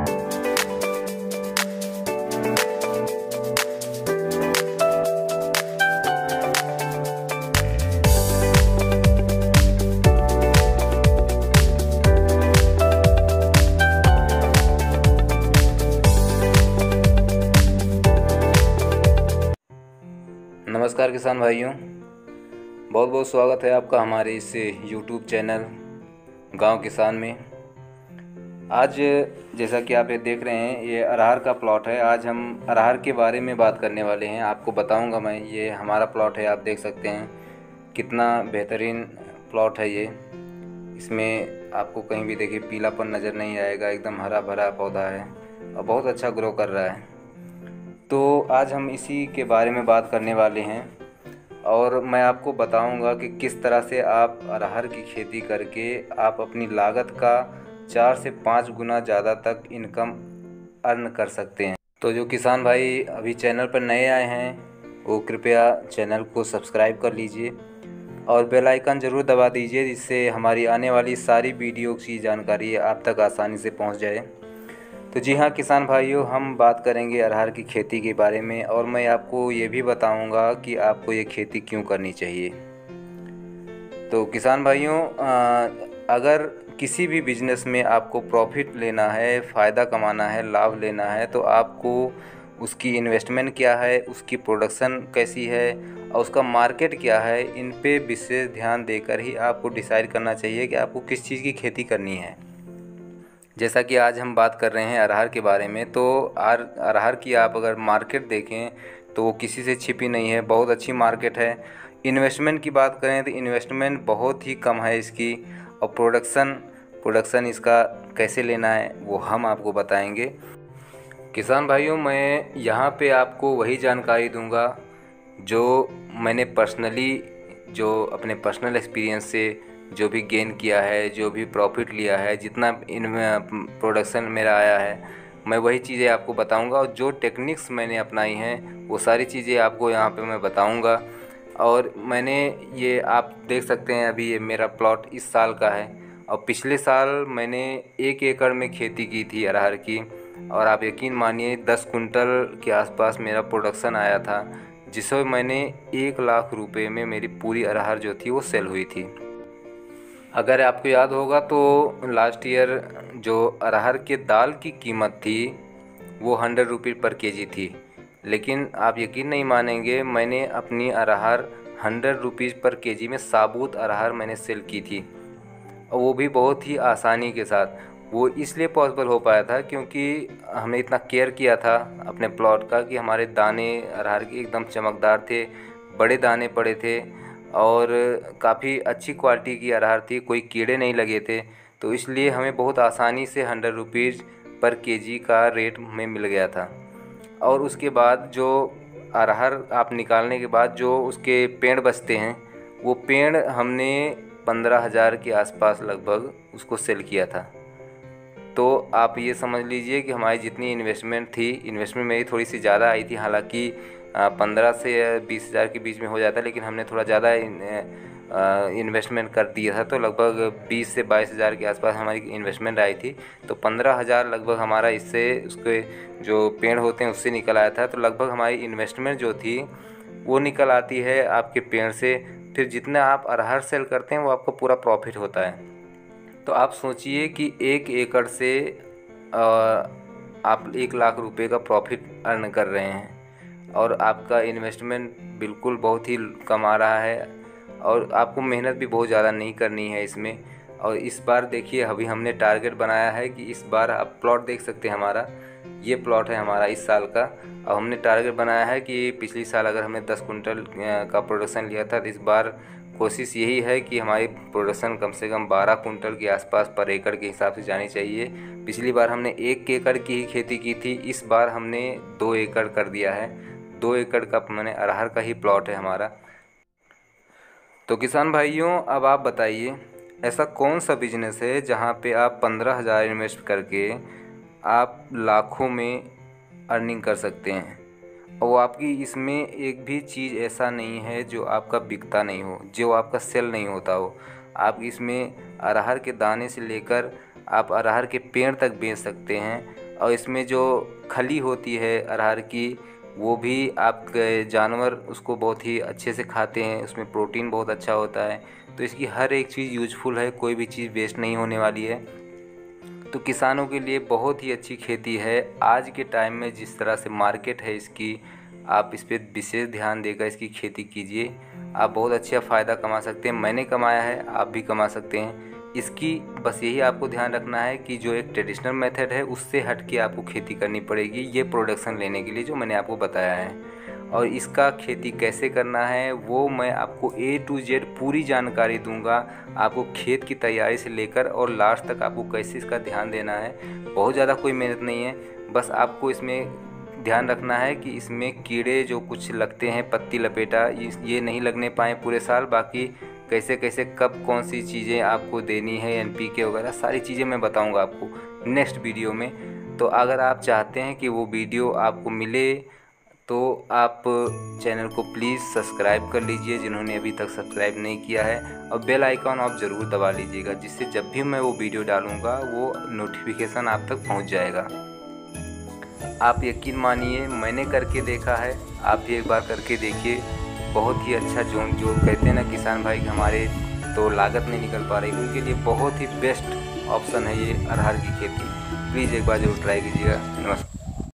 नमस्कार किसान भाइयों, बहुत बहुत स्वागत है आपका हमारे इस YouTube चैनल गांव किसान में। आज जैसा कि आप ये देख रहे हैं, ये अरहर का प्लॉट है। आज हम अरहर के बारे में बात करने वाले हैं। आपको बताऊंगा मैं, ये हमारा प्लॉट है। आप देख सकते हैं कितना बेहतरीन प्लॉट है ये। इसमें आपको कहीं भी देखिए पीलापन नज़र नहीं आएगा, एकदम हरा भरा पौधा है और बहुत अच्छा ग्रो कर रहा है। तो आज हम इसी के बारे में बात करने वाले हैं और मैं आपको बताऊंगा कि किस तरह से आप अरहर की खेती करके आप अपनी लागत का 4 से 5 गुना ज़्यादा तक इनकम अर्न कर सकते हैं। तो जो किसान भाई अभी चैनल पर नए आए हैं वो कृपया चैनल को सब्सक्राइब कर लीजिए और बेल आइकन ज़रूर दबा दीजिए, जिससे हमारी आने वाली सारी वीडियो की जानकारी आप तक आसानी से पहुंच जाए। तो जी हाँ किसान भाइयों, हम बात करेंगे अरहर की खेती के बारे में और मैं आपको ये भी बताऊंगा कि आपको ये खेती क्यों करनी चाहिए। तो किसान भाइयों, अगर किसी भी बिजनेस में आपको प्रॉफिट लेना है, फ़ायदा कमाना है, लाभ लेना है, तो आपको उसकी इन्वेस्टमेंट क्या है, उसकी प्रोडक्शन कैसी है और उसका मार्केट क्या है, इन पे विशेष ध्यान देकर ही आपको डिसाइड करना चाहिए कि आपको किस चीज़ की खेती करनी है। जैसा कि आज हम बात कर रहे हैं अरहर के बारे में, तो अरहर की आप अगर मार्केट देखें तो वो किसी से छिपी नहीं है, बहुत अच्छी मार्केट है। इन्वेस्टमेंट की बात करें तो इन्वेस्टमेंट बहुत ही कम है इसकी, और प्रोडक्शन इसका कैसे लेना है वो हम आपको बताएंगे। किसान भाइयों, मैं यहाँ पे आपको वही जानकारी दूंगा जो मैंने पर्सनली, जो अपने पर्सनल एक्सपीरियंस से जो भी गेन किया है, जो भी प्रॉफिट लिया है, जितना इन प्रोडक्शन मेरा आया है, मैं वही चीज़ें आपको बताऊंगा। और जो टेक्निक्स मैंने अपनाई हैं वो सारी चीज़ें आपको यहाँ पे मैं बताऊंगा। और मैंने ये आप देख सकते हैं, अभी ये मेरा प्लॉट इस साल का है और पिछले साल मैंने 1 एकड़ में खेती की थी अरहर की, और आप यकीन मानिए 10 कुंटल के आसपास मेरा प्रोडक्शन आया था, जिससे मैंने 1 लाख रुपए में मेरी पूरी अरहर जो थी वो सेल हुई थी। अगर आपको याद होगा तो लास्ट ईयर जो अरहर के दाल की कीमत थी वो 100 रुपये पर केजी थी, लेकिन आप यकीन नहीं मानेंगे, मैंने अपनी अरहर 100 रुपीज़ पर केजी में साबुत अरहर मैंने सेल की थी, और वो भी बहुत ही आसानी के साथ। वो इसलिए पॉसिबल हो पाया था क्योंकि हमने इतना केयर किया था अपने प्लॉट का कि हमारे दाने अरहर के एकदम चमकदार थे, बड़े दाने पड़े थे और काफ़ी अच्छी क्वालिटी की अरहर थी, कोई कीड़े नहीं लगे थे। तो इसलिए हमें बहुत आसानी से 100 रुपीज़ पर केजी का रेट में मिल गया था। और उसके बाद जो अरहर आप निकालने के बाद जो उसके पेड़ बचते हैं, वो पेड़ हमने 15,000 के आसपास लगभग उसको सेल किया था। तो आप ये समझ लीजिए कि हमारी जितनी इन्वेस्टमेंट थी, इन्वेस्टमेंट मेरी थोड़ी सी ज़्यादा आई थी, हालांकि 15 से 20,000 के बीच में हो जाता, लेकिन हमने थोड़ा ज़्यादा इन्वेस्टमेंट कर दिया था, तो लगभग 20 से 22,000 के आसपास हमारी इन्वेस्टमेंट आई थी। तो 15,000 लगभग हमारा इससे, उसके जो पेड़ होते हैं उससे निकल आया था। तो लगभग हमारी इन्वेस्टमेंट जो थी वो निकल आती है आपके पेड़ से। फिर जितना आप अरहर सेल करते हैं वो आपको पूरा प्रॉफिट होता है। तो आप सोचिए कि 1 एकड़ से आप 1 लाख रुपए का प्रॉफिट अर्न कर रहे हैं और आपका इन्वेस्टमेंट बिल्कुल बहुत ही कम आ रहा है और आपको मेहनत भी बहुत ज़्यादा नहीं करनी है इसमें। और इस बार देखिए, अभी हमने टारगेट बनाया है कि इस बार आप प्लॉट देख सकते हैं, हमारा ये प्लॉट है हमारा इस साल का। और हमने टारगेट बनाया है कि पिछली साल अगर हमने 10 कुंटल का प्रोडक्शन लिया था, तो इस बार कोशिश यही है कि हमारी प्रोडक्शन कम से कम 12 कुंटल के आसपास पर एकड़ के हिसाब से जानी चाहिए। पिछली बार हमने 1 एकड़ की ही खेती की थी, इस बार हमने 2 एकड़ कर दिया है। 2 एकड़ का मैंने अरहर का ही प्लॉट है हमारा। तो किसान भाइयों, अब आप बताइए ऐसा कौन सा बिजनेस है जहाँ पे आप 15,000 इन्वेस्ट करके आप लाखों में अर्निंग कर सकते हैं, और वो आपकी इसमें एक भी चीज़ ऐसा नहीं है जो आपका बिकता नहीं हो, जो आपका सेल नहीं होता हो। आप इसमें अरहर के दाने से लेकर आप अरहर के पेड़ तक बेच सकते हैं और इसमें जो खली होती है अरहर की वो भी आपके जानवर उसको बहुत ही अच्छे से खाते हैं, उसमें प्रोटीन बहुत अच्छा होता है। तो इसकी हर एक चीज़ यूजफुल है, कोई भी चीज़ वेस्ट नहीं होने वाली है। तो किसानों के लिए बहुत ही अच्छी खेती है। आज के टाइम में जिस तरह से मार्केट है इसकी, आप इस पर विशेष ध्यान देकर इसकी खेती कीजिए, आप बहुत अच्छा फ़ायदा कमा सकते हैं। मैंने कमाया है, आप भी कमा सकते हैं। इसकी बस यही आपको ध्यान रखना है कि जो एक ट्रेडिशनल मेथड है उससे हट के आपको खेती करनी पड़ेगी, ये प्रोडक्शन लेने के लिए जो मैंने आपको बताया है। और इसका खेती कैसे करना है वो मैं आपको A to Z पूरी जानकारी दूंगा, आपको खेत की तैयारी से लेकर और लास्ट तक आपको कैसे इसका ध्यान देना है। बहुत ज़्यादा कोई मेहनत नहीं है, बस आपको इसमें ध्यान रखना है कि इसमें कीड़े जो कुछ लगते हैं, पत्ती लपेटा, ये नहीं लगने पाएँ पूरे साल। बाकी कैसे कैसे कब कौन सी चीज़ें आपको देनी है, NPK वगैरह सारी चीज़ें मैं बताऊंगा आपको नेक्स्ट वीडियो में। तो अगर आप चाहते हैं कि वो वीडियो आपको मिले तो आप चैनल को प्लीज़ सब्सक्राइब कर लीजिए, जिन्होंने अभी तक सब्सक्राइब नहीं किया है, और बेल आइकॉन आप ज़रूर दबा लीजिएगा, जिससे जब भी मैं वो वीडियो डालूँगा वो नोटिफिकेशन आप तक पहुँच जाएगा। आप यकीन मानिए, मैंने करके देखा है, आप भी एक बार करके देखिए। बहुत ही अच्छा जो कहते हैं ना किसान भाई हमारे तो लागत नहीं निकल पा रही, उनके लिए बहुत ही बेस्ट ऑप्शन है ये अरहर की खेती। प्लीज़ एक बार ज़रूर ट्राई कीजिएगा। नमस्कार।